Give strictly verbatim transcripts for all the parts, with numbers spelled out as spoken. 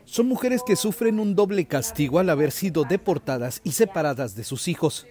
Son mujeres que sufren un doble castigo al haber sido deportadas y separadas de sus hijos.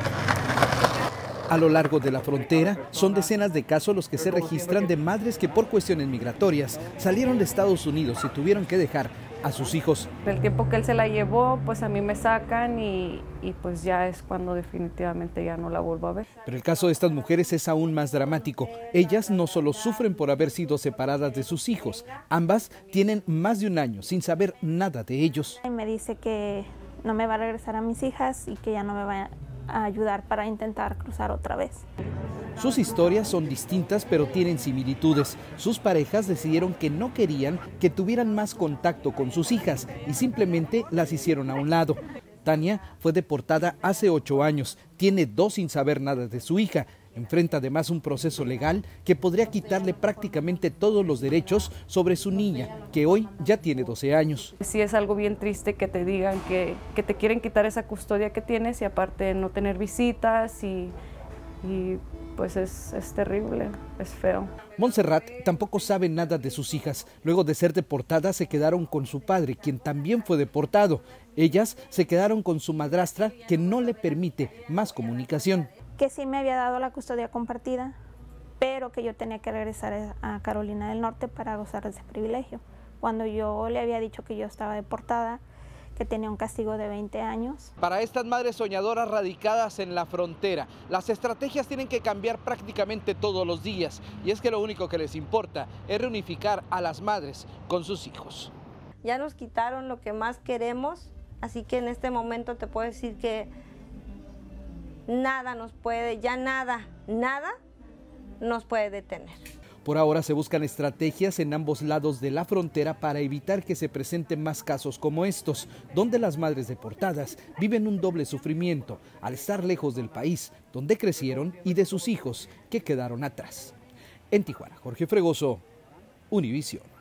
A lo largo de la frontera, son decenas de casos los que se registran de madres que por cuestiones migratorias salieron de Estados Unidos y tuvieron que dejar a sus hijos. El tiempo que él se la llevó, pues a mí me sacan y, y pues ya es cuando definitivamente ya no la vuelvo a ver. Pero el caso de estas mujeres es aún más dramático. Ellas no solo sufren por haber sido separadas de sus hijos, ambas tienen más de un año sin saber nada de ellos. Me dice que no me va a regresar a mis hijas y que ya no me va a ayudar para intentar cruzar otra vez. Sus historias son distintas, pero tienen similitudes. Sus parejas decidieron que no querían que tuvieran más contacto con sus hijas y simplemente las hicieron a un lado. Tania fue deportada hace ocho años, tiene dos sin saber nada de su hija. Enfrenta además un proceso legal que podría quitarle prácticamente todos los derechos sobre su niña, que hoy ya tiene doce años. Sí, es algo bien triste que te digan que, que te quieren quitar esa custodia que tienes y aparte no tener visitas y, y pues es, es terrible, es feo. Montserrat tampoco sabe nada de sus hijas. Luego de ser deportadas se quedaron con su padre, quien también fue deportado. Ellas se quedaron con su madrastra, que no le permite más comunicación. Que sí me había dado la custodia compartida, pero que yo tenía que regresar a Carolina del Norte para gozar de ese privilegio. Cuando yo le había dicho que yo estaba deportada, que tenía un castigo de veinte años. Para estas madres soñadoras radicadas en la frontera, las estrategias tienen que cambiar prácticamente todos los días. Y es que lo único que les importa es reunificar a las madres con sus hijos. Ya nos quitaron lo que más queremos, así que en este momento te puedo decir que nada nos puede, ya nada, nada nos puede detener. Por ahora se buscan estrategias en ambos lados de la frontera para evitar que se presenten más casos como estos, donde las madres deportadas viven un doble sufrimiento al estar lejos del país donde crecieron y de sus hijos que quedaron atrás. En Tijuana, Jorge Fregoso, Univisión.